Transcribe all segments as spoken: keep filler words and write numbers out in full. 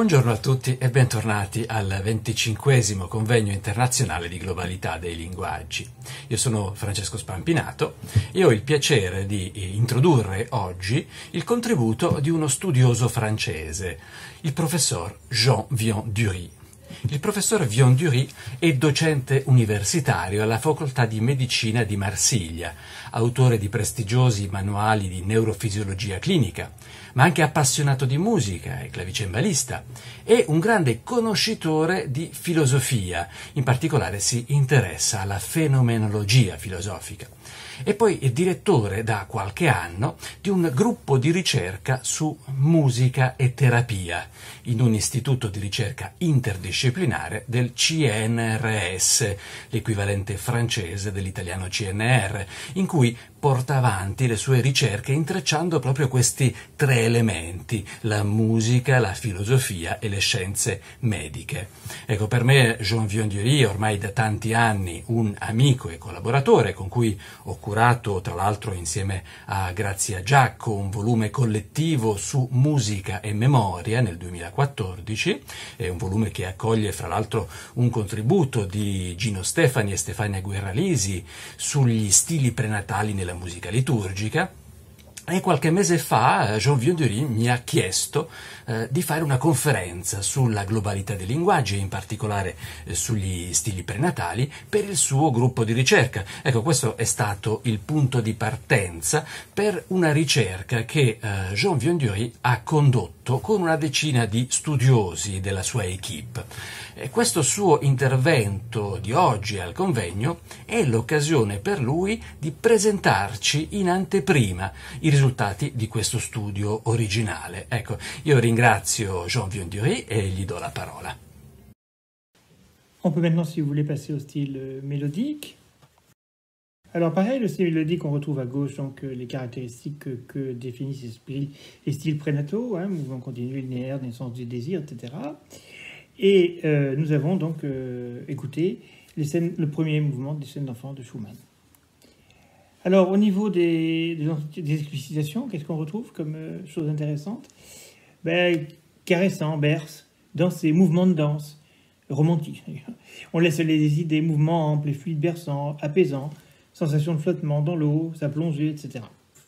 Buongiorno a tutti e bentornati al venticinquesimo convegno internazionale di globalità dei linguaggi. Io sono Francesco Spampinato e ho il piacere di introdurre oggi il contributo di uno studioso francese, il professor Jean Vion-Dury. Il professor Vion-Dury è docente universitario alla Facoltà di Medicina di Marsiglia, autore di prestigiosi manuali di neurofisiologia clinica, ma anche appassionato di musica e clavicembalista, e un grande conoscitore di filosofia, in particolare si interessa alla fenomenologia filosofica. E poi è direttore da qualche anno di un gruppo di ricerca su musica e terapia in un istituto di ricerca interdisciplinare del C N R S, l'equivalente francese dell'italiano C N R, in cui porta avanti le sue ricerche intrecciando proprio questi tre elementi: la musica, la filosofia e le scienze mediche. Ecco, per me Jean Vion-Dury è ormai da tanti anni un amico e collaboratore con cui ho curato, tra l'altro insieme a Grazia Giacco, un volume collettivo su musica e memoria nel duemilaquattordici, è un volume che accoglie fra l'altro un contributo di Gino Stefani e Stefania Guerralisi sugli stili prenatali nella musica liturgica. E qualche mese fa Jean Vion-Dury mi ha chiesto eh, di fare una conferenza sulla globalità dei linguaggi e in particolare eh, sugli stili prenatali per il suo gruppo di ricerca. Ecco, questo è stato il punto di partenza per una ricerca che eh, Jean Vion-Dury ha condotto con una decina di studiosi della sua equipe. E questo suo intervento di oggi al convegno è l'occasione per lui di presentarci in anteprima i risultati di questo studio originale. Ecco, io ringrazio Jean Vion-Dury e gli do la parola. On peut maintenant, si vous voulez, passer au style mélodique. Alors pareil, le style mélodique, on retrouve à gauche donc les caractéristiques que, que définissent les styles, les styles prénataux, hein, mouvement continu, linéaire, naissance du désir, et cetera. Et euh, nous avons donc euh, écouté les scènes, le premier mouvement des scènes d'enfants de Schumann. Alors, au niveau des, des, des explicitations, qu'est-ce qu'on retrouve comme euh, chose intéressante? Ben, caressant, berce, danser, mouvement de danse, romantique. On laisse les idées, mouvements amples et fluides, berçants, apaisants, sensation de flottement dans l'eau, sa plongée, et cetera.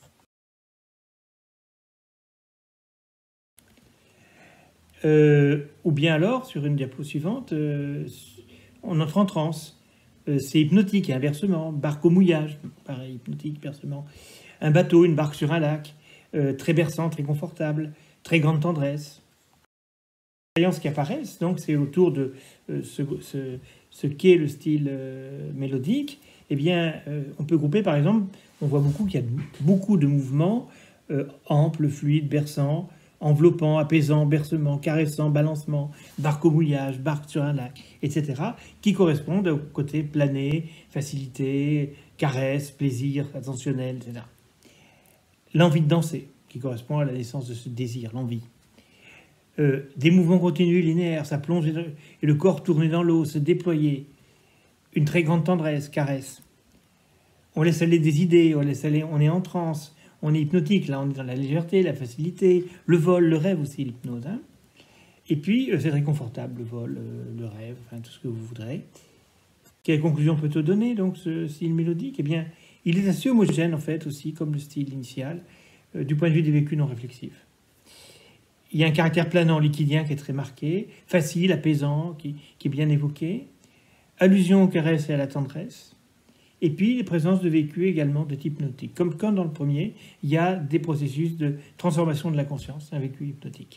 Euh, ou bien alors, sur une diapo suivante, euh, on entre en transe. Euh, c'est hypnotique, inversement. Barque au mouillage, pareil, hypnotique, bercement. Un bateau, une barque sur un lac, euh, très berçant, très confortable, très grande tendresse. Les expériences qui apparaissent, donc, c'est autour de euh, ce, ce, ce qu'est le style euh, mélodique. Eh bien, euh, on peut grouper, par exemple, on voit beaucoup qu'il y a beaucoup de mouvements euh, amples, fluides, berçants, enveloppant, apaisant, bercement, caressant, balancement, barque au mouillage, barque sur un lac, et cetera, qui correspondent au côté plané, facilité, caresse, plaisir, attentionnel, et cetera. L'envie de danser, qui correspond à la naissance de ce désir, l'envie. Euh, des mouvements continus, linéaires, ça plonge et le corps tourné dans l'eau, se déployer. Une très grande tendresse, caresse. On laisse aller des idées, on laisse aller, on est en transe. On est hypnotique, là on est dans la légèreté, la facilité, le vol, le rêve aussi, l'hypnose. Hein. Et puis c'est très confortable, le vol, le rêve, enfin tout ce que vous voudrez. Quelle conclusion peut-on donner, donc, ce style mélodique? Eh bien, il est assez homogène, en fait, aussi, comme le style initial, euh, du point de vue des vécus non réflexifs. Il y a un caractère planant, liquidien, qui est très marqué, facile, apaisant, qui, qui est bien évoqué, allusion aux caresses et à la tendresse. Et puis, les présences de vécu également de type hypnotique. Comme quand dans le premier, il y a des processus de transformation de la conscience, un vécu hypnotique.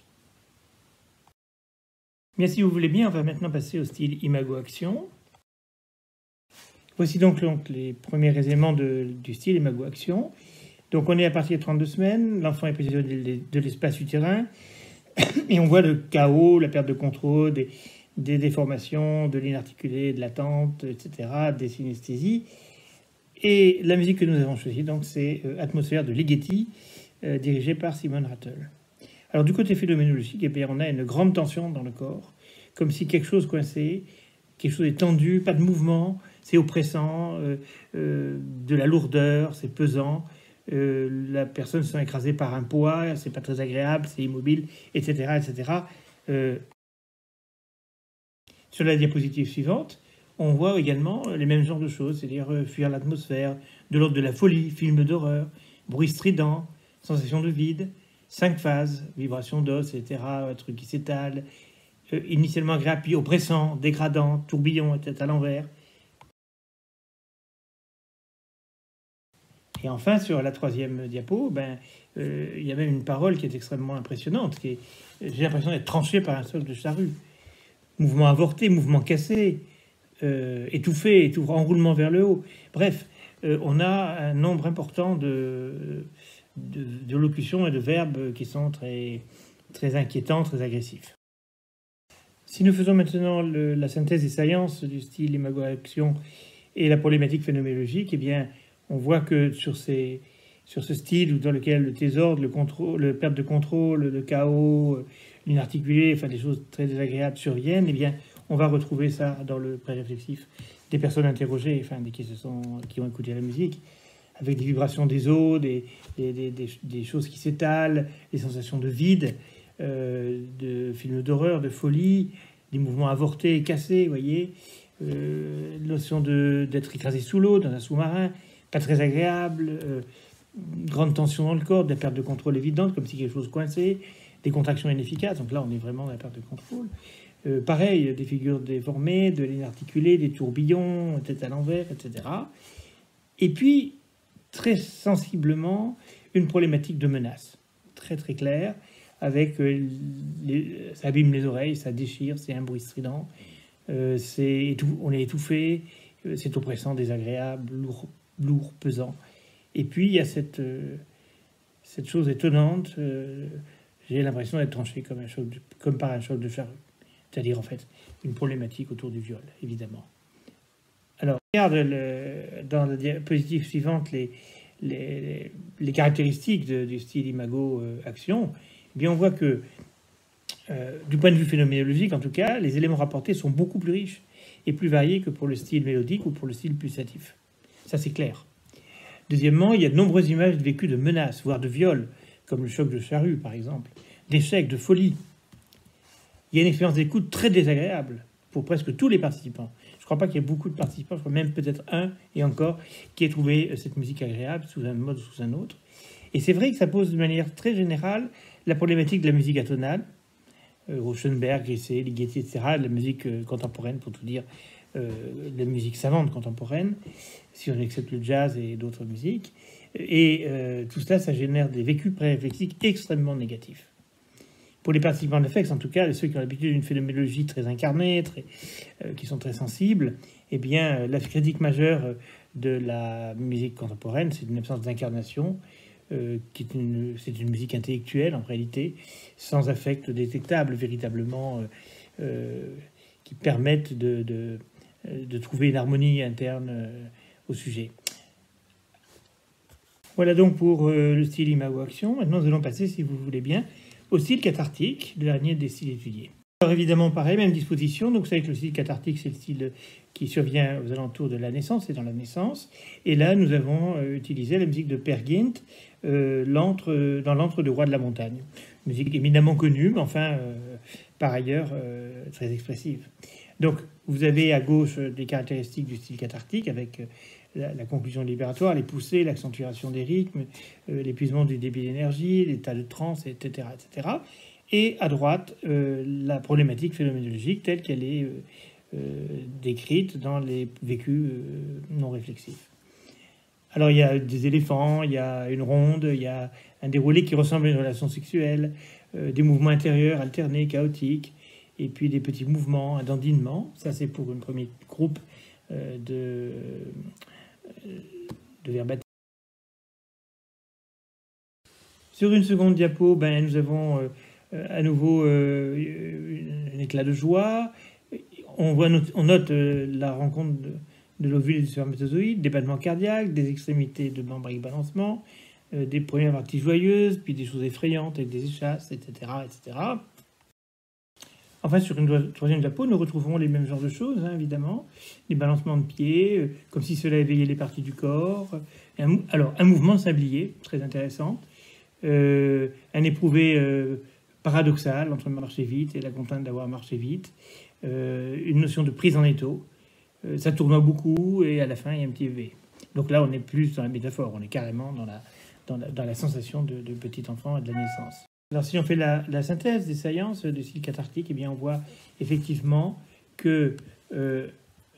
Bien, si vous voulez bien, on va maintenant passer au style imago-action. Voici donc, donc les premiers éléments de, du style imago-action. Donc, on est à partir de trente-deux semaines, l'enfant est prisonnier de l'espace utérin, et on voit le chaos, la perte de contrôle, des, des déformations, de l'inarticulé, de l'attente, et cetera, des synesthésies. Et la musique que nous avons choisie, donc, c'est euh, Atmosphère de Ligeti, euh, dirigée par Simon Rattle. Alors, du côté phénoménologique, eh bien, on a une grande tension dans le corps, comme si quelque chose coinçait, quelque chose est tendu, pas de mouvement, c'est oppressant, euh, euh, de la lourdeur, c'est pesant, euh, la personne se sent écrasée par un poids, c'est pas très agréable, c'est immobile, et cetera, et cetera. Euh, sur la diapositive suivante, on voit également les mêmes genres de choses, c'est-à-dire euh, fuir l'atmosphère, de l'ordre de la folie, film d'horreur, bruit strident, sensation de vide, cinq phases, vibration d'os, et cetera, un truc qui s'étale, euh, initialement agréable, puis oppressant, dégradant, tourbillon, et cetera à l'envers. Et enfin, sur la troisième diapo, ben, euh, il y a même une parole qui est extrêmement impressionnante, qui est, j'ai l'impression d'être tranchée par un sol de charrue. Mouvement avorté, mouvement cassé, euh, étouffé, étouffé, enroulement vers le haut. Bref, euh, on a un nombre important de, de, de locutions et de verbes qui sont très, très inquiétants, très agressifs. Si nous faisons maintenant le, la synthèse des saillances du style imago-action et la problématique phénoménologique, eh bien, on voit que sur, ces, sur ce style dans lequel le désordre, le, contrôle, le perte de contrôle, le chaos, l'inarticulé, enfin des choses très désagréables surviennent, eh bien, on va retrouver ça dans le pré-réflexif des personnes interrogées, enfin des qui, se sont, qui ont écouté la musique, avec des vibrations des os, des, des, des, des, des choses qui s'étalent, des sensations de vide, euh, de films d'horreur, de folie, des mouvements avortés et cassés, vous voyez, euh, notion de, d'être écrasé sous l'eau, dans un sous-marin, pas très agréable, euh, grande tension dans le corps, de la perte de contrôle évidente, comme si quelque chose coincait, des contractions inefficaces, donc là on est vraiment dans la perte de contrôle. Euh, pareil, des figures déformées, de l'inarticulé, des tourbillons, tête à l'envers, et cetera. Et puis, très sensiblement, une problématique de menace, très très claire, avec euh, les, ça abîme les oreilles, ça déchire, c'est un bruit strident, euh, c'est étou- on est étouffé, euh, c'est oppressant, désagréable, lourd, lourd, pesant. Et puis il y a cette, euh, cette chose étonnante, euh, j'ai l'impression d'être tranché comme, un choc de, comme par un choc de charrue. C'est-à-dire en fait une problématique autour du viol, évidemment. Alors, regarde le, dans la diapositive suivante les, les, les caractéristiques de, du style imago-action. Eh bien, on voit que, euh, du point de vue phénoménologique en tout cas, les éléments rapportés sont beaucoup plus riches et plus variés que pour le style mélodique ou pour le style pulsatif. Ça, c'est clair. Deuxièmement, il y a de nombreuses images vécues de menaces, voire de viols, comme le choc de charrue, par exemple, d'échecs, de folie. Il y a une expérience d'écoute très désagréable pour presque tous les participants. Je ne crois pas qu'il y ait beaucoup de participants, je crois même peut-être un, et encore, qui ait trouvé cette musique agréable sous un mode ou sous un autre. Et c'est vrai que ça pose de manière très générale la problématique de la musique atonale. Euh, Rauschenberg, Grisset, Ligeti, et cetera, la musique euh, contemporaine, pour tout dire, euh, la musique savante contemporaine, si on accepte le jazz et d'autres musiques. Et euh, tout cela, ça génère des vécus pré-réflexiques extrêmement négatifs. Pour les participants de l'A F E X, en tout cas, ceux qui ont l'habitude d'une phénoménologie très incarnée, très, euh, qui sont très sensibles, eh bien, euh, la critique majeure de la musique contemporaine, c'est une absence d'incarnation, euh, qui est une, c'est une musique intellectuelle, en réalité, sans affect détectable, véritablement, euh, euh, qui permettent de, de, de trouver une harmonie interne euh, au sujet. Voilà donc pour euh, le style imago-action. Maintenant, nous allons passer, si vous voulez bien, au style cathartique, le dernier des styles étudiés. Alors évidemment, pareil, même disposition. Donc vous savez que le style cathartique, c'est le style qui survient aux alentours de la naissance, c'est dans la naissance. Et là, nous avons euh, utilisé la musique de Per Gynt euh, l'antre, euh, dans l'antre du roi de la montagne. Musique éminemment connue, mais enfin, euh, par ailleurs, euh, très expressive. Donc, vous avez à gauche euh, des caractéristiques du style cathartique avec... Euh, La, la conclusion libératoire, les poussées, l'accentuation des rythmes, euh, l'épuisement du débit d'énergie, l'état de transe, et cetera, et cetera. Et à droite, euh, la problématique phénoménologique telle qu'elle est euh, euh, décrite dans les vécus euh, non réflexifs. Alors il y a des éléphants, il y a une ronde, il y a un déroulé qui ressemble à une relation sexuelle, euh, des mouvements intérieurs alternés, chaotiques, et puis des petits mouvements, un dandinement. Ça c'est pour un premier groupe euh, de... de verbatim. Sur une seconde diapo, ben, nous avons euh, à nouveau euh, un éclat de joie. On, voit, on note euh, la rencontre de, de l'ovule et du spermatozoïde, des battements cardiaques, des extrémités de membres avec balancement, euh, des premières parties joyeuses, puis des choses effrayantes avec des échasses, et cetera, et cetera. Enfin, sur une troisième diapo, nous retrouvons les mêmes genres de choses, hein, évidemment. Les balancements de pieds, euh, comme si cela éveillait les parties du corps. Un, alors, un mouvement de sablier, très intéressant. Euh, un éprouvé euh, paradoxal entre marcher vite et la contrainte d'avoir marché vite, euh, une notion de prise en étau, euh, ça tourne beaucoup et à la fin il y a un petit V. Donc là on est plus dans la métaphore, on est carrément dans la, dans la, dans la sensation de, de petit enfant et de la naissance. Alors si on fait la, la synthèse des saillances de style cathartique, eh bien on voit effectivement que, euh,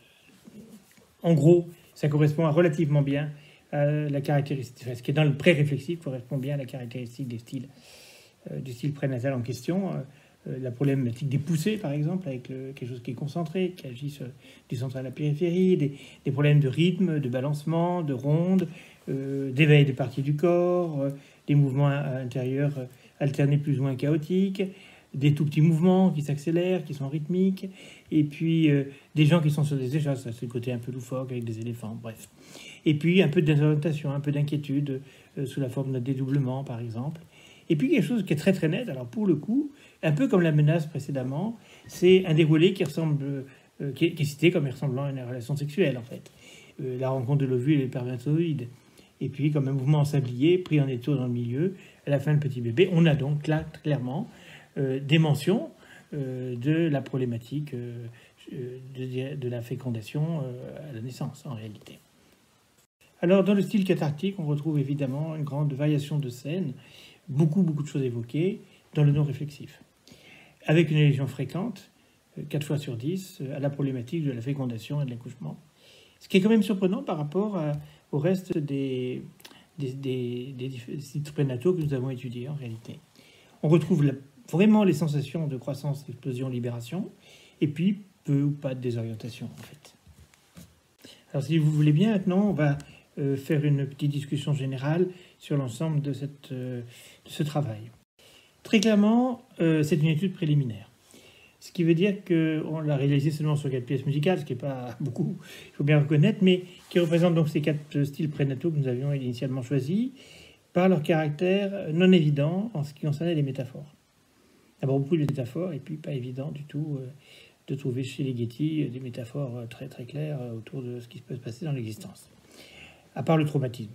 en gros, ça correspond à relativement bien à la caractéristique, enfin, ce qui est dans le pré-réflexif correspond bien à la caractéristique des styles, euh, du style prénatal en question. Euh, la problématique des poussées, par exemple, avec le, quelque chose qui est concentré, qui agit sur, du centre à la périphérie, des, des problèmes de rythme, de balancement, de ronde, euh, d'éveil de parties du corps, euh, des mouvements intérieurs euh, alternés plus ou moins chaotiques, des tout petits mouvements qui s'accélèrent, qui sont rythmiques, et puis euh, des gens qui sont sur des échasses, ça c'est le côté un peu loufoque avec des éléphants, bref. Et puis un peu de désorientation, un peu d'inquiétude euh, sous la forme de dédoublement, par exemple. Et puis quelque chose qui est très très net, alors pour le coup, un peu comme la menace précédemment, c'est un déroulé qui ressemble, euh, qui, est, qui est cité comme ressemblant à une relation sexuelle en fait. Euh, la rencontre de l'ovule et le spermatozoïde. Et puis comme un mouvement en sablier, pris en étau dans le milieu, à la fin le petit bébé. On a donc là clairement euh, des mentions euh, de la problématique euh, de, de la fécondation euh, à la naissance en réalité. Alors dans le style cathartique, on retrouve évidemment une grande variation de scènes, beaucoup beaucoup de choses évoquées dans le non réflexif, avec une allusion fréquente, quatre fois sur dix, à la problématique de la fécondation et de l'accouchement. Ce qui est quand même surprenant par rapport à, au reste des, des, des, des sites prénataux que nous avons étudiés en réalité. On retrouve la, vraiment les sensations de croissance, explosion, libération, et puis peu ou pas de désorientation en fait. Alors si vous voulez bien, maintenant on va euh, faire une petite discussion générale sur l'ensemble de, cette, euh, de ce travail. Très clairement, euh, c'est une étude préliminaire. Ce qui veut dire qu'on l'a réalisé seulement sur quatre pièces musicales, ce qui n'est pas beaucoup, il faut bien reconnaître, mais qui représente donc ces quatre styles prénataux que nous avions initialement choisis, par leur caractère non évident en ce qui concernait les métaphores. D'abord beaucoup de métaphores, et puis pas évident du tout euh, de trouver chez les Getty des métaphores très très claires autour de ce qui peut se passer dans l'existence, à part le traumatisme.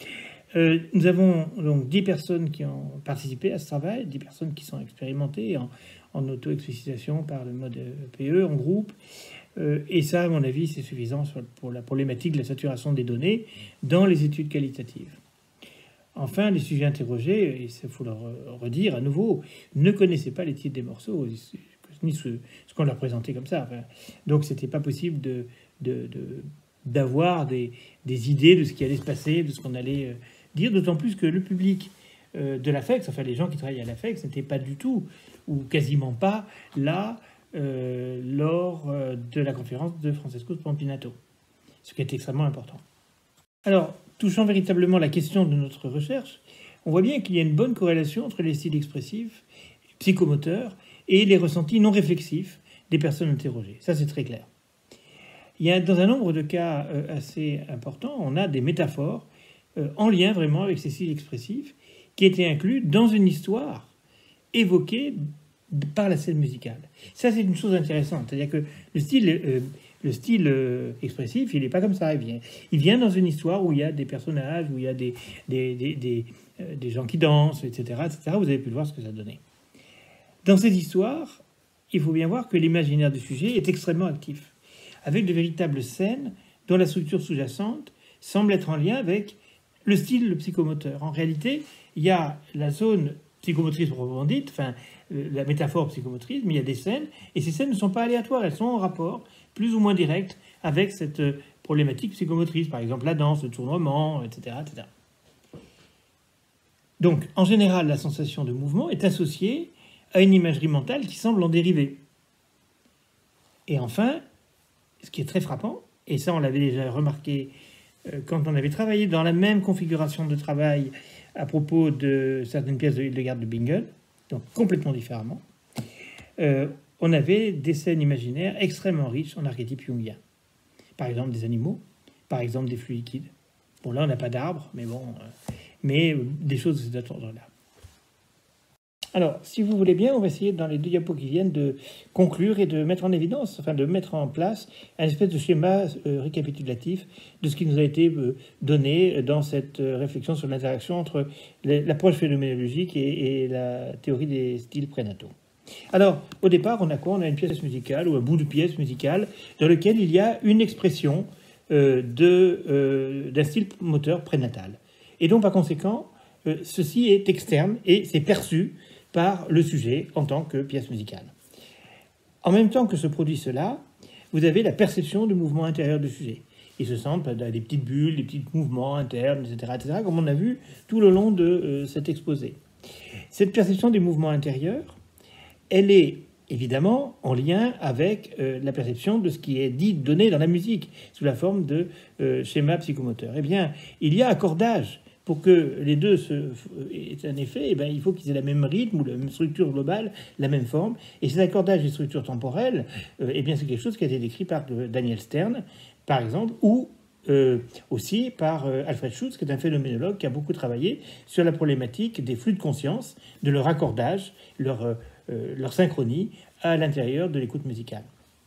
Euh, nous avons donc dix personnes qui ont participé à ce travail, dix personnes qui sont expérimentées en, en auto-explicitation par le mode E P E en groupe. Euh, et ça, à mon avis, c'est suffisant pour la problématique de la saturation des données dans les études qualitatives. Enfin, les sujets interrogés, et il faut le redire à nouveau, ne connaissaient pas les titres des morceaux, ni ce, ce qu'on leur présentait comme ça. Enfin, donc, c'était pas possible de, de, de, d'avoir des, des idées de ce qui allait se passer, de ce qu'on allait euh, dire, d'autant plus que le public euh, de l'A F E X, enfin les gens qui travaillent à l'A F E X, n'étaient pas du tout, ou quasiment pas, là euh, lors euh, de la conférence de Francesco Spampinato, ce qui est extrêmement important. Alors, touchant véritablement la question de notre recherche, on voit bien qu'il y a une bonne corrélation entre les styles expressifs, psychomoteurs, et les ressentis non réflexifs des personnes interrogées. Ça, c'est très clair. Il y a, dans un nombre de cas euh, assez importants, on a des métaphores euh, en lien vraiment avec ces styles expressifs qui étaient inclus dans une histoire évoquée par la scène musicale. Ça, c'est une chose intéressante. C'est-à-dire que le style, euh, le style euh, expressif, il n'est pas comme ça. Il vient, il vient dans une histoire où il y a des personnages, où il y a des, des, des, des, euh, des gens qui dansent, et cetera, et cetera. Vous avez pu voir ce que ça donnait. Dans ces histoires, il faut bien voir que l'imaginaire du sujet est extrêmement actif, avec de véritables scènes dont la structure sous-jacente semble être en lien avec le style le psychomoteur. En réalité, il y a la zone psychomotrice proprement dite, enfin la métaphore psychomotrice, mais il y a des scènes, et ces scènes ne sont pas aléatoires, elles sont en rapport plus ou moins direct avec cette problématique psychomotrice, par exemple la danse, le tournoiement, et cetera, et cetera. Donc, en général, la sensation de mouvement est associée à une imagerie mentale qui semble en dériver. Et enfin, ce qui est très frappant, et ça on l'avait déjà remarqué euh, quand on avait travaillé dans la même configuration de travail à propos de certaines pièces de Hildegard de Bingen, donc complètement différemment, euh, on avait des scènes imaginaires extrêmement riches en archétypes jungiens. Par exemple des animaux, par exemple des flux liquides. Bon là on n'a pas d'arbres, mais bon, euh, mais des choses de cet ordre-là. Alors, si vous voulez bien, on va essayer dans les deux diapos qui viennent de conclure et de mettre en évidence, enfin de mettre en place un espèce de schéma euh, récapitulatif de ce qui nous a été euh, donné dans cette euh, réflexion sur l'interaction entre l'approche phénoménologique et, et la théorie des styles prénataux. Alors, au départ, on a quoi? On a une pièce musicale ou un bout de pièce musicale dans lequel il y a une expression euh, de, euh, d'un style moteur prénatal. Et donc, par conséquent, euh, ceci est externe et c'est perçu par le sujet en tant que pièce musicale. En même temps que se produit cela, vous avez la perception du mouvement intérieur du sujet. Il se sent des petites bulles, des petits mouvements internes, et cetera, et cetera, comme on a vu tout le long de euh, cet exposé. Cette perception des mouvements intérieurs, elle est évidemment en lien avec euh, la perception de ce qui est dit, donné dans la musique, sous la forme de euh, schéma psychomoteur. Eh bien, il y a accordage. Pour que les deux se, aient un effet, eh bien, il faut qu'ils aient le même rythme ou la même structure globale, la même forme. Et cet accordage des structures temporelles, euh, eh bien, c'est quelque chose qui a été décrit par euh, Daniel Stern, par exemple, ou euh, aussi par euh, Alfred Schutz, qui est un phénoménologue qui a beaucoup travaillé sur la problématique des flux de conscience, de leur accordage, leur, euh, leur synchronie à l'intérieur de l'écoute musicale.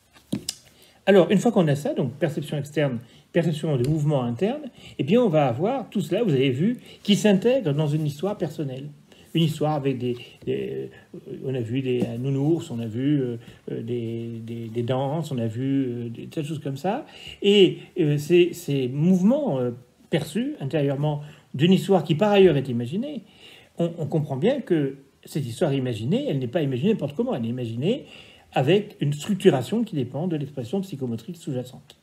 Alors, une fois qu'on a ça, donc perception externe, perception de mouvement interne, eh bien, on va avoir tout cela, vous avez vu, qui s'intègre dans une histoire personnelle. Une histoire avec des... des on a vu des nounours, on a vu euh, des, des, des danses, on a vu euh, des tas de choses comme ça. Et euh, ces, ces mouvements euh, perçus intérieurement d'une histoire qui, par ailleurs, est imaginée, on, on comprend bien que cette histoire imaginée, elle n'est pas imaginée n'importe comment, elle est imaginée avec une structuration qui dépend de l'expression psychomotrique sous-jacente.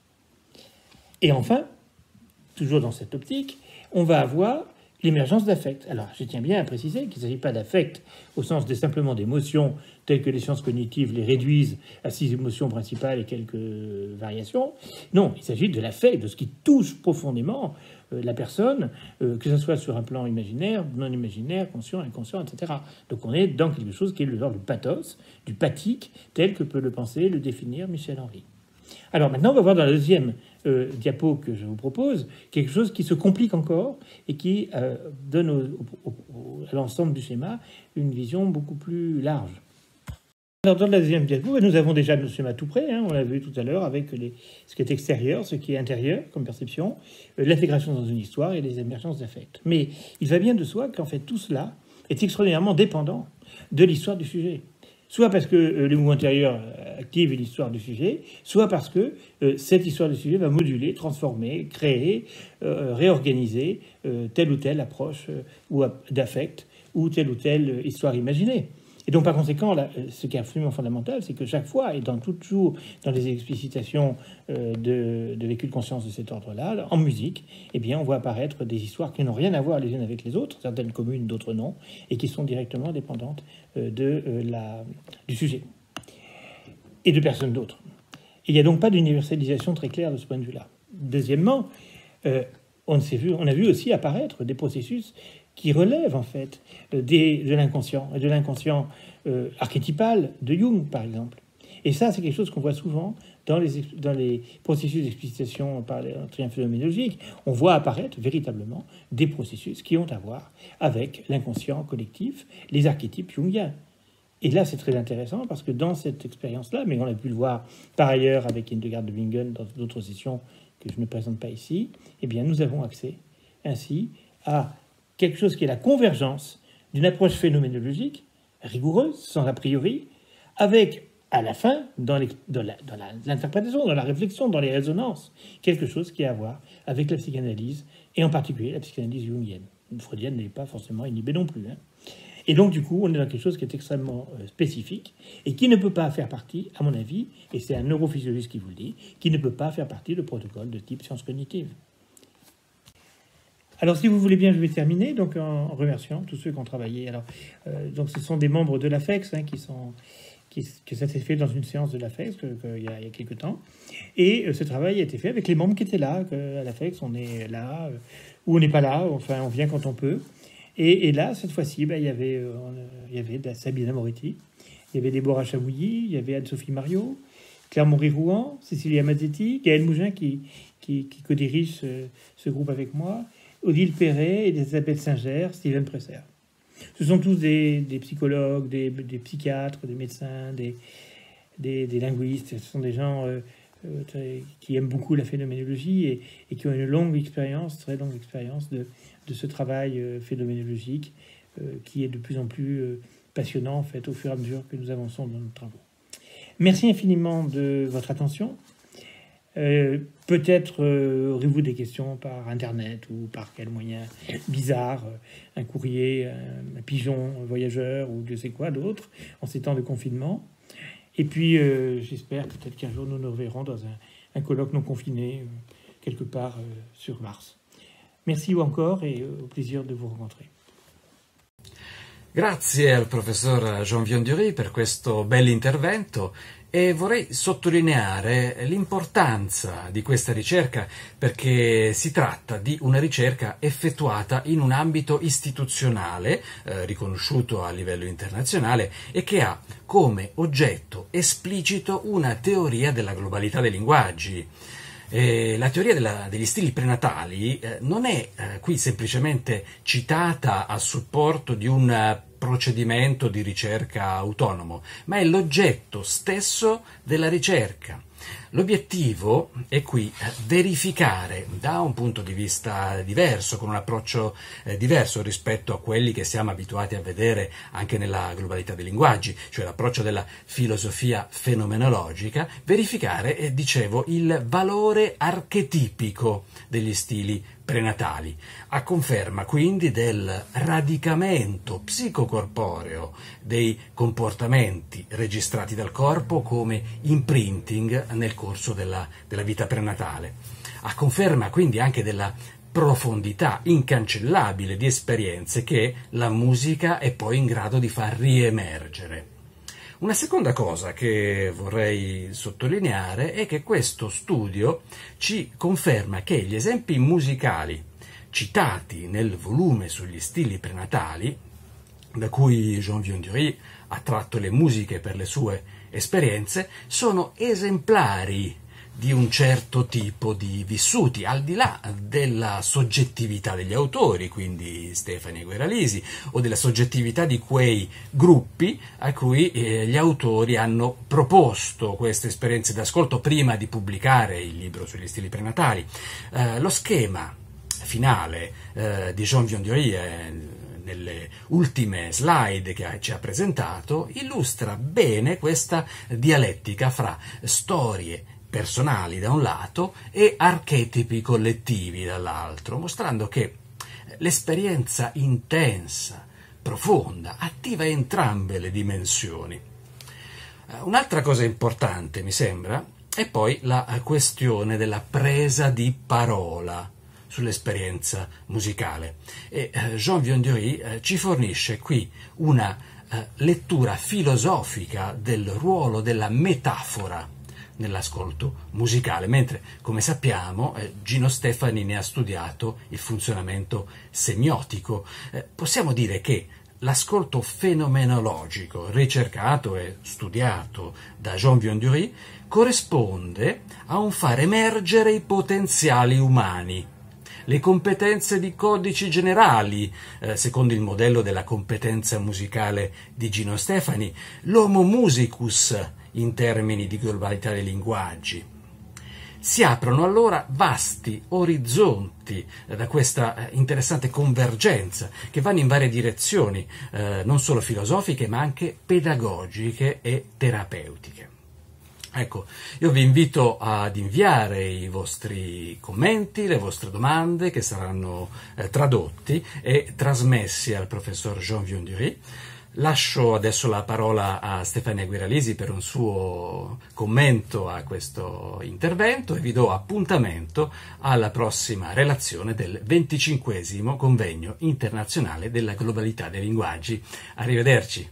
Et enfin, toujours dans cette optique, on va avoir l'émergence d'affect. Alors, je tiens bien à préciser qu'il ne s'agit pas d'affect au sens de simplement d'émotions telles que les sciences cognitives les réduisent à six émotions principales et quelques variations. Non, il s'agit de l'affect, de ce qui touche profondément euh, la personne, euh, que ce soit sur un plan imaginaire, non imaginaire, conscient, inconscient, et cetera. Donc on est dans quelque chose qui est le genre du pathos, du pathique, tel que peut le penser, le définir Michel Henry. Alors maintenant, on va voir dans la deuxième euh, diapo que je vous propose quelque chose qui se complique encore et qui euh, donne au, au, au, à l'ensemble du schéma une vision beaucoup plus large. Alors dans la deuxième diapo, nous avons déjà le schéma tout près, hein, on l'a vu tout à l'heure avec les, ce qui est extérieur, ce qui est intérieur comme perception, euh, l'intégration dans une histoire et les émergences d'affect. Mais il va bien de soi qu'en fait tout cela est extraordinairement dépendant de l'histoire du sujet. Soit parce que euh, le mouvement intérieur active l'histoire du sujet, soit parce que euh, cette histoire du sujet va moduler, transformer, créer, euh, réorganiser euh, telle ou telle approche euh, ou d'affect ou telle ou telle histoire imaginée. Et donc, par conséquent, là, ce qui est absolument fondamental, c'est que chaque fois, et dans toujours dans les explicitations euh, de, de vécu de conscience de cet ordre-là, en musique, eh bien, on voit apparaître des histoires qui n'ont rien à voir les unes avec les autres, certaines communes, d'autres non, et qui sont directement dépendantes euh, de, euh, la, du sujet et de personnes d'autres. Il n'y a donc pas d'universalisation très claire de ce point de vue-là. Deuxièmement, euh, on, s'est vu, on a vu aussi apparaître des processus qui relèvent en fait des, de l'inconscient, et de l'inconscient euh, archétypal de Jung, par exemple. Et ça, c'est quelque chose qu'on voit souvent dans les, dans les processus d'explicitation par les triangles phénoménologiques. On voit apparaître véritablement des processus qui ont à voir avec l'inconscient collectif, les archétypes jungiens. Et là, c'est très intéressant parce que dans cette expérience-là, mais on a pu le voir par ailleurs avec Hildegard de Bingen dans d'autres sessions que je ne présente pas ici, eh bien, nous avons accès ainsi à quelque chose qui est la convergence d'une approche phénoménologique rigoureuse, sans a priori, avec, à la fin, dans l'interprétation, dans, dans la réflexion, dans les résonances, quelque chose qui a à voir avec la psychanalyse, et en particulier la psychanalyse jungienne. Une freudienne n'est pas forcément inhibée non plus. Hein. Et donc, du coup, on est dans quelque chose qui est extrêmement euh, spécifique et qui ne peut pas faire partie, à mon avis, et c'est un neurophysiologiste qui vous le dit, qui ne peut pas faire partie de protocole de type sciences cognitives. Alors, si vous voulez bien, je vais terminer donc en remerciant tous ceux qui ont travaillé. Alors, euh, donc, ce sont des membres de l'A F E X hein, qui sont, qui, que ça s'est fait dans une séance de l'A F E X que, que, il, y a, il y a quelques temps. Et euh, ce travail a été fait avec les membres qui étaient là. Que, à l'A F E X, on est là euh, ou on n'est pas là. Enfin, on vient quand on peut. Et, et là, cette fois-ci, ben, il y avait, euh, il y avait Sabina Moretti, il y avait Déborah Chabouilly, il y avait Anne-Sophie Mariot, Claire-Marie-Rouen, Cécilia Mazzetti, Gaël Mougin qui, qui, qui co-dirige ce, ce groupe avec moi, Odile Perret, Elisabeth Singer, Steven Presser. Ce sont tous des, des psychologues, des, des psychiatres, des médecins, des, des, des linguistes. Ce sont des gens euh, euh, très, qui aiment beaucoup la phénoménologie et, et qui ont une longue expérience, très longue expérience de, de ce travail euh, phénoménologique euh, qui est de plus en plus euh, passionnant en fait au fur et à mesure que nous avançons dans nos travaux. Merci infiniment de votre attention. Euh, peut-être euh, aurez-vous des questions par Internet ou par quel moyen bizarre, euh, un courrier, un, un pigeon un voyageur ou je sais quoi d'autre, en ces temps de confinement. Et puis, euh, j'espère peut-être qu'un jour nous nous reverrons dans un, un colloque non confiné, euh, quelque part euh, sur Mars. Merci encore et euh, au plaisir de vous rencontrer. Grazie al professor Jean Vion-Dury per questo bell'intervento e vorrei sottolineare l'importanza di questa ricerca perché si tratta di una ricerca effettuata in un ambito istituzionale eh, riconosciuto a livello internazionale e che ha come oggetto esplicito una teoria della globalità dei linguaggi. Eh, la teoria della, degli stili prenatali eh, non è eh, qui semplicemente citata a supporto di un eh, procedimento di ricerca autonomo, ma è l'oggetto stesso della ricerca. L'obiettivo è qui verificare da un punto di vista diverso, con un approccio eh, diverso rispetto a quelli che siamo abituati a vedere anche nella globalità dei linguaggi, cioè l'approccio della filosofia fenomenologica, verificare, eh, dicevo, il valore archetipico degli stili prenatali, a conferma quindi del radicamento psicocorporeo dei comportamenti registrati dal corpo come imprinting nel corso della, della vita prenatale, a conferma quindi anche della profondità incancellabile di esperienze che la musica è poi in grado di far riemergere. Una seconda cosa che vorrei sottolineare è che questo studio ci conferma che gli esempi musicali citati nel volume sugli stili prenatali, da cui Jean Vion-Dury ha tratto le musiche per le sue esperienze, sono esemplari di un certo tipo di vissuti, al di là della soggettività degli autori, quindi Stefani e Gueralisi, o della soggettività di quei gruppi a cui eh, gli autori hanno proposto queste esperienze d'ascolto prima di pubblicare il libro sugli stili prenatali. Eh, lo schema finale eh, di Jean Vion-Dury eh, nelle ultime slide che ci ha presentato illustra bene questa dialettica fra storie personali da un lato e archetipi collettivi dall'altro, mostrando che l'esperienza intensa, profonda, attiva entrambe le dimensioni. Un'altra cosa importante, mi sembra, è poi la questione della presa di parola sull'esperienza musicale. E Jean Vion-Dury ci fornisce qui una lettura filosofica del ruolo della metafora nell'ascolto musicale, mentre, come sappiamo, eh, Gino Stefani ne ha studiato il funzionamento semiotico. Eh, possiamo dire che l'ascolto fenomenologico ricercato e studiato da Jean Vion-Dury corrisponde a un far emergere i potenziali umani, le competenze di codici generali, eh, secondo il modello della competenza musicale di Gino Stefani, l'homo musicus in termini di globalità dei linguaggi. Si aprono allora vasti orizzonti eh, da questa eh, interessante convergenza che vanno in varie direzioni, eh, non solo filosofiche ma anche pedagogiche e terapeutiche. Ecco, io vi invito ad inviare i vostri commenti, le vostre domande che saranno eh, tradotti e trasmessi al professor Jean Vion-Dury. Lascio adesso la parola a Stefania Gueralisi per un suo commento a questo intervento e vi do appuntamento alla prossima relazione del venticinquesimo Convegno Internazionale della Globalità dei Linguaggi. Arrivederci.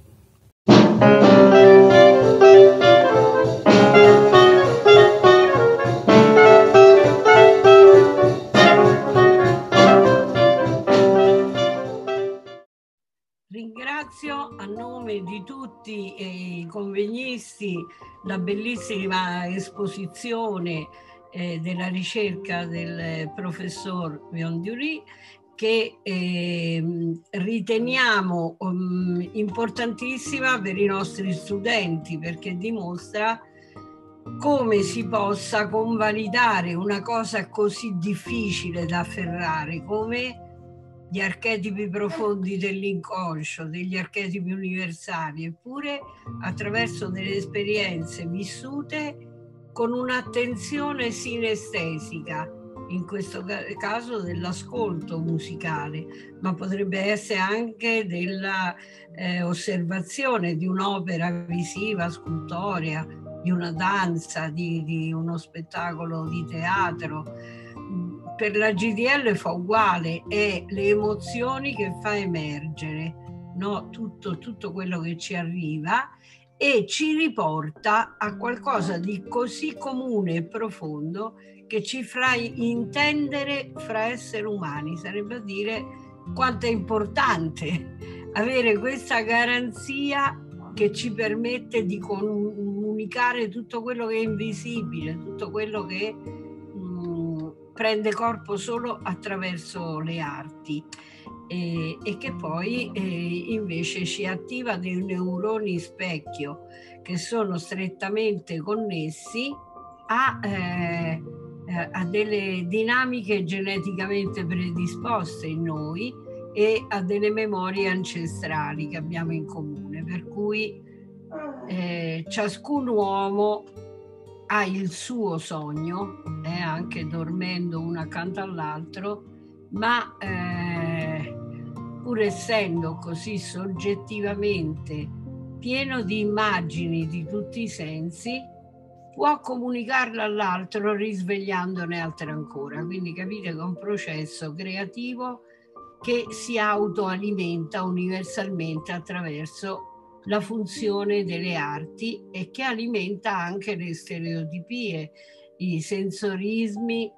Ringrazio a nome di tutti i convegnisti la bellissima esposizione eh, della ricerca del professor Vion-Dury che eh, riteniamo um, importantissima per i nostri studenti, perché dimostra come si possa convalidare una cosa così difficile da afferrare come gli archetipi profondi dell'inconscio, degli archetipi universali, eppure attraverso delle esperienze vissute con un'attenzione sinestesica, in questo caso dell'ascolto musicale, ma potrebbe essere anche dell'osservazione eh, di un'opera visiva, scultorea, di una danza, di, di uno spettacolo di teatro. Per la G D L fa uguale, è le emozioni che fa emergere, no? tutto, tutto quello che ci arriva e ci riporta a qualcosa di così comune e profondo che ci fa intendere fra esseri umani, sarebbe a dire quanto è importante avere questa garanzia che ci permette di comunicare tutto quello che è invisibile, tutto quello che mh, prende corpo solo attraverso le arti e, e che poi eh, invece ci attiva dei neuroni specchio che sono strettamente connessi a, eh, a delle dinamiche geneticamente predisposte in noi e a delle memorie ancestrali che abbiamo in comune, per cui eh, ciascun uomo ha il suo sogno, eh, anche dormendo uno accanto all'altro, ma eh, pur essendo così soggettivamente pieno di immagini di tutti i sensi, può comunicarla all'altro risvegliandone altre ancora. Quindi capite che è un processo creativo che si autoalimenta universalmente attraverso la funzione delle arti e che alimenta anche le stereotipie, i sensorismi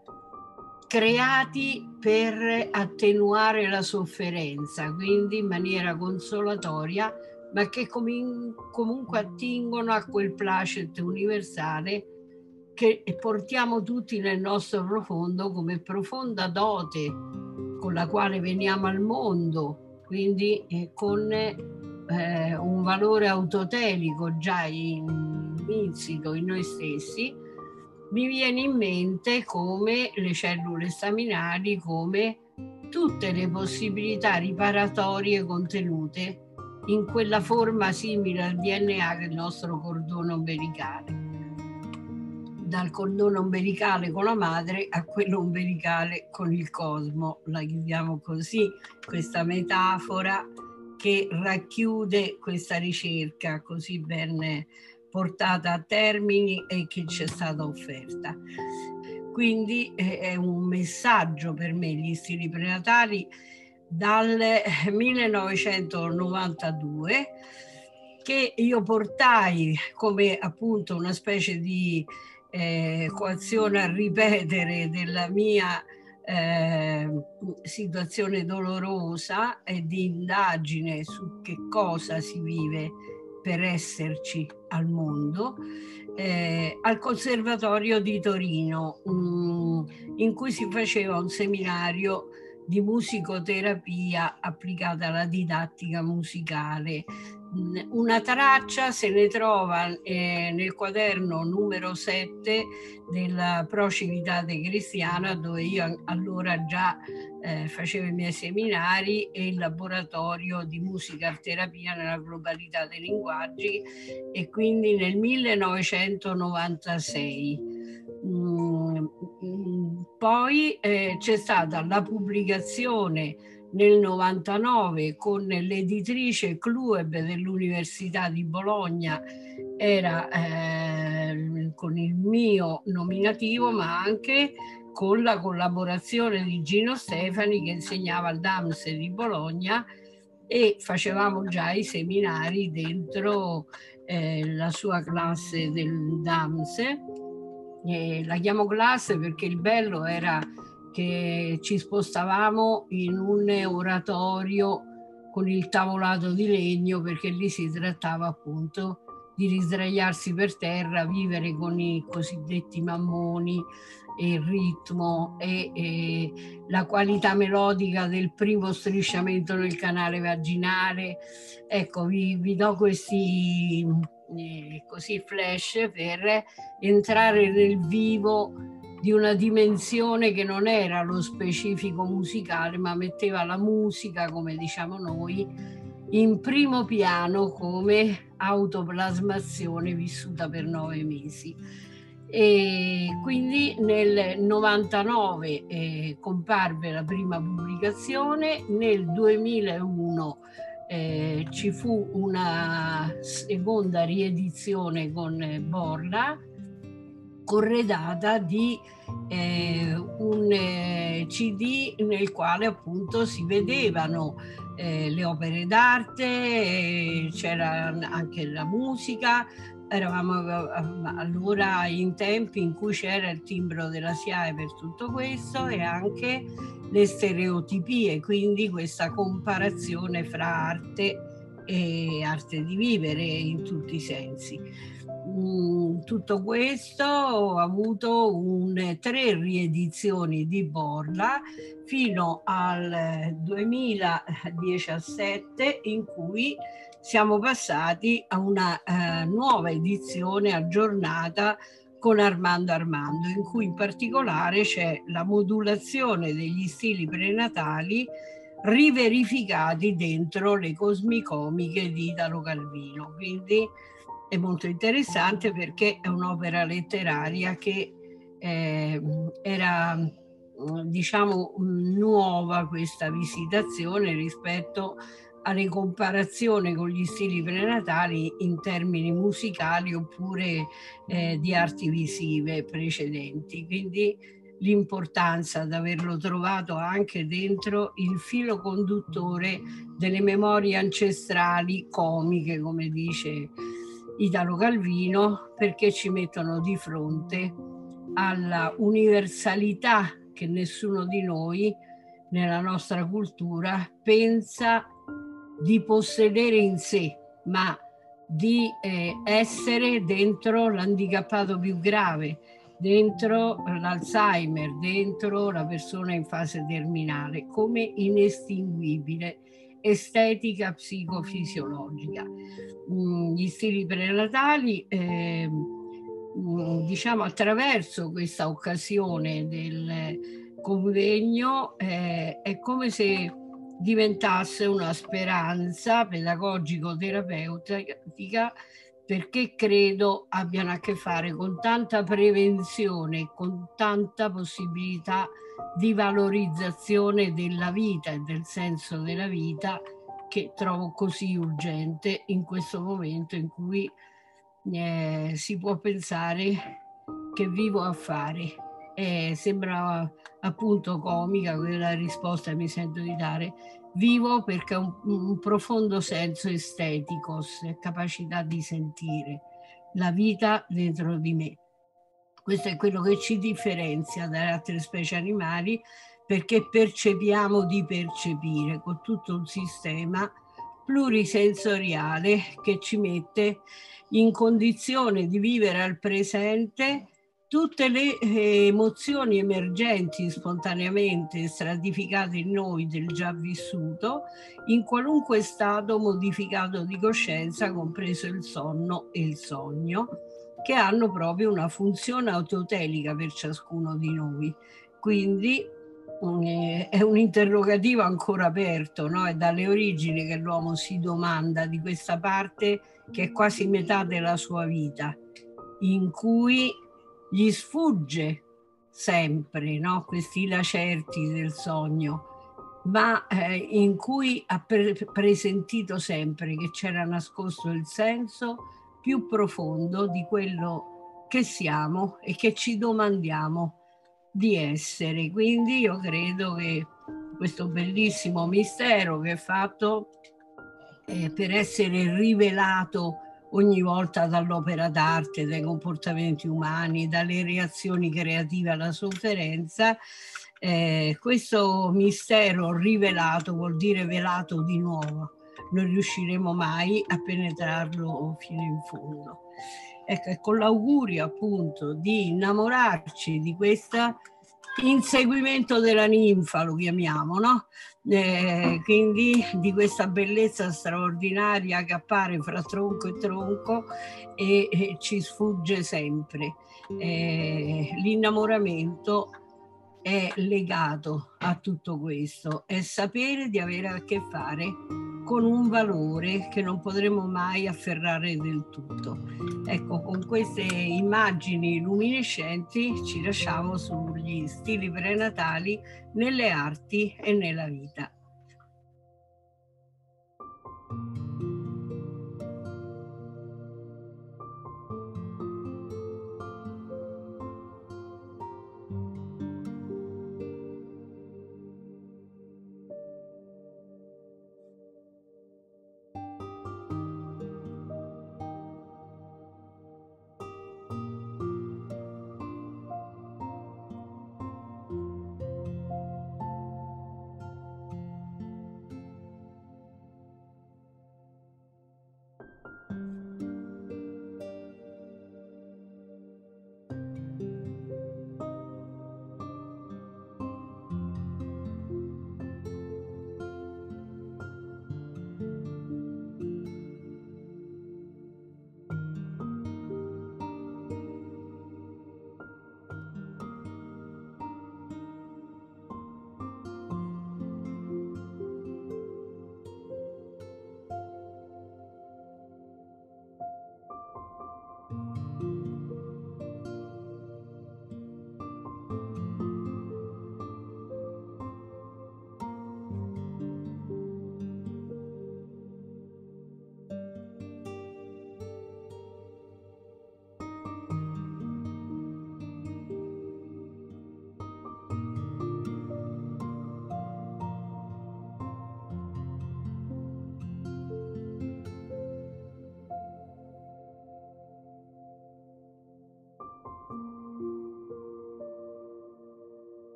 creati per attenuare la sofferenza, quindi in maniera consolatoria, ma che com- comunque attingono a quel placet universale che portiamo tutti nel nostro profondo come profonda dote con la quale veniamo al mondo, quindi eh, con eh, un valore autotelico già insito in noi stessi. Mi viene in mente come le cellule staminali, come tutte le possibilità riparatorie contenute in quella forma simile al D N A che è il nostro cordone ombelicale. Dal cordone ombelicale con la madre a quello ombelicale con il cosmo, la chiudiamo così, questa metafora che racchiude questa ricerca così ben portata a termini e che ci è stata offerta. Quindi eh, è un messaggio per me, gli stili prenatali dal millenovecentonovantadue, che io portai come appunto una specie di eh, coazione a ripetere della mia eh, situazione dolorosa e di indagine su che cosa si vive per esserci al mondo, eh, al Conservatorio di Torino, mh, in cui si faceva un seminario di musicoterapia applicata alla didattica musicale. Una traccia se ne trova eh, nel quaderno numero sette della Pro Civitate Cristiana, dove io allora già eh, facevo i miei seminari e il laboratorio di musica-terapia nella globalità dei linguaggi, e quindi nel millenovecentonovantasei. Mm, poi eh, c'è stata la pubblicazione nel novantanove con l'editrice Clueb dell'Università di Bologna, era eh, con il mio nominativo, ma anche con la collaborazione di Gino Stefani, che insegnava al D A M S di Bologna, e facevamo già i seminari dentro eh, la sua classe del D A M S. Eh, la chiamo classe perché il bello era che ci spostavamo in un oratorio con il tavolato di legno, perché lì si trattava appunto di risdraiarsi per terra, vivere con i cosiddetti mammoni, e il ritmo e, e la qualità melodica del primo strisciamento nel canale vaginale. Ecco, vi, vi do questi eh, così flash per entrare nel vivo di una dimensione che non era lo specifico musicale, ma metteva la musica, come diciamo noi, in primo piano come autoplasmazione vissuta per nove mesi. E quindi nel novantanove eh, comparve la prima pubblicazione, nel duemilauno eh, ci fu una seconda riedizione con Borla, corredata di eh, un eh, C D nel quale appunto si vedevano eh, le opere d'arte, eh, c'era anche la musica. Eravamo allora in tempi in cui c'era il timbro della S I A E per tutto questo e anche le stereotipie, quindi questa comparazione fra arte e arte di vivere in tutti i sensi. Tutto questo ha avuto un, tre riedizioni di Borla fino al duemiladiciassette, in cui siamo passati a una uh, nuova edizione aggiornata con Armando Armando, in cui in particolare c'è la modulazione degli stili prenatali riverificati dentro le cosmicomiche di Italo Calvino. Quindi è molto interessante perché è un'opera letteraria che eh, era, diciamo, nuova, questa visitazione rispetto alle comparazioni con gli stili prenatali in termini musicali oppure eh, di arti visive precedenti. Quindi l'importanza di averlo trovato anche dentro il filo conduttore delle memorie ancestrali comiche, come dice Italo Calvino, perché ci mettono di fronte alla universalità che nessuno di noi nella nostra cultura pensa di possedere in sé, ma di eh, essere dentro l'handicappato più grave, dentro l'Alzheimer, dentro la persona in fase terminale, come inestinguibile estetica psicofisiologica. Mm, gli stili prenatali, eh, mm, diciamo, attraverso questa occasione del convegno, eh, è come se diventasse una speranza pedagogico-terapeutica, perché credo abbiano a che fare con tanta prevenzione, con tanta possibilità di valorizzazione della vita e del senso della vita, che trovo così urgente in questo momento in cui eh, si può pensare che vivo a fare. Eh, sembra appunto comica quella risposta che mi sento di dare. Vivo perché ho un, un profondo senso estetico, capacità di sentire la vita dentro di me. Questo è quello che ci differenzia dalle altre specie animali, perché percepiamo di percepire con tutto un sistema plurisensoriale che ci mette in condizione di vivere al presente tutte le eh, emozioni emergenti spontaneamente stratificate in noi del già vissuto, in qualunque stato modificato di coscienza, compreso il sonno e il sogno, che hanno proprio una funzione autotelica per ciascuno di noi. Quindi eh, è un interrogativo ancora aperto, no? È dalle origini che l'uomo si domanda di questa parte che è quasi metà della sua vita, in cui gli sfugge sempre, no? Questi lacerti del sogno, ma eh, in cui ha pre- presentito sempre che c'era nascosto il senso più profondo di quello che siamo e che ci domandiamo di essere. Quindi io credo che questo bellissimo mistero che è fatto eh, per essere rivelato ogni volta dall'opera d'arte, dai comportamenti umani, dalle reazioni creative alla sofferenza, eh, questo mistero rivelato vuol dire velato di nuovo, non riusciremo mai a penetrarlo fino in fondo. Ecco, e con l'augurio appunto di innamorarci di questa inseguimento della ninfa, lo chiamiamo, no? Eh, quindi di questa bellezza straordinaria che appare fra tronco e tronco e, e ci sfugge sempre. Eh, l'innamoramento è legato a tutto questo, è sapere di avere a che fare con un valore che non potremo mai afferrare del tutto. Ecco, con queste immagini luminescenti ci lasciamo sugli stili prenatali nelle arti e nella vita.